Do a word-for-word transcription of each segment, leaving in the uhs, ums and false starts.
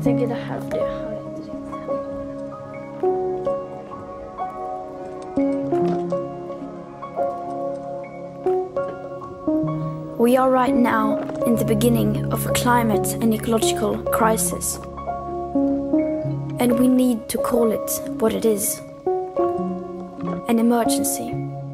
tänker det här för det hör jag inte riktigt. We are right now in the beginning of a climate and ecological crisis. And we need to call it what it is. An emergency.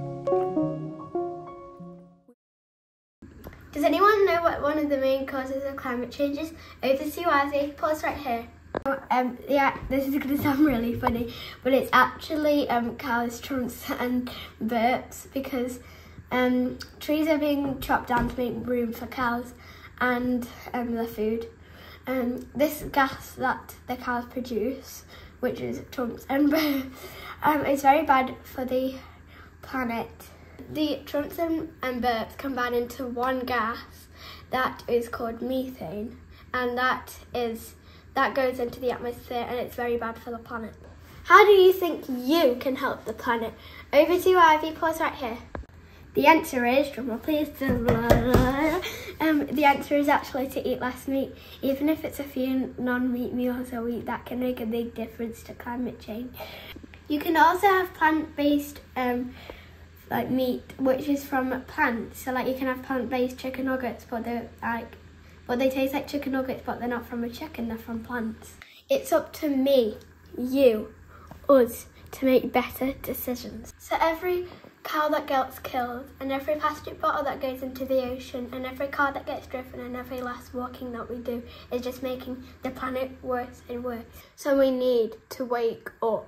Does anyone know what one of the main causes of climate change is? Over to Ozzy, pause right here. Um, yeah, this is going to sound really funny, but it's actually um, cows, trunks and burps, because um, trees are being chopped down to make room for cows and um, their food. Um, this gas that the cows produce, which is trunks and burps, um, is very bad for the planet. The trunks and, and burps combine into one gas that is called methane, and that is that goes into the atmosphere, and it's very bad for the planet. How do you think you can help the planet? Over to you, Ivy. Pause right here. The answer is, drumroll please, um, the answer is actually to eat less meat. Even if it's a few non-meat meals a week, that can make a big difference to climate change. You can also have plant-based um, like meat, which is from plants. So like you can have plant-based chicken nuggets, but they're like, but they taste like chicken nuggets, but they're not from a chicken, they're from plants. It's up to me, you, us, to make better decisions. So every cow that gets killed, and every plastic bottle that goes into the ocean, and every car that gets driven, and every last walking that we do is just making the planet worse and worse. So we need to wake up.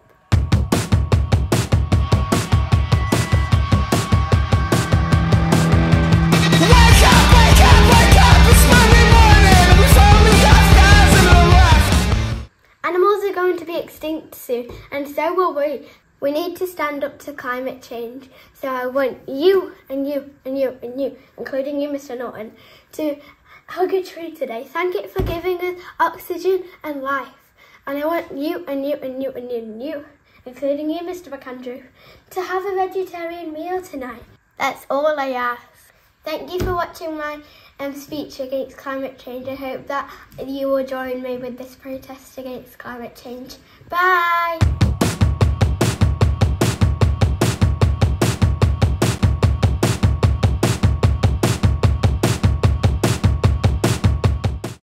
Animals are going to be extinct soon, and so will we. We need to stand up to climate change. So I want you and you and you and you, including you, Mister Norton, to hug a tree today. Thank it for giving us oxygen and life. And I want you and you and you and you and you, including you, Mister McAndrew, to have a vegetarian meal tonight. That's all I ask. Thank you for watching my um, speech against climate change. I hope that you will join me with this protest against climate change. Bye!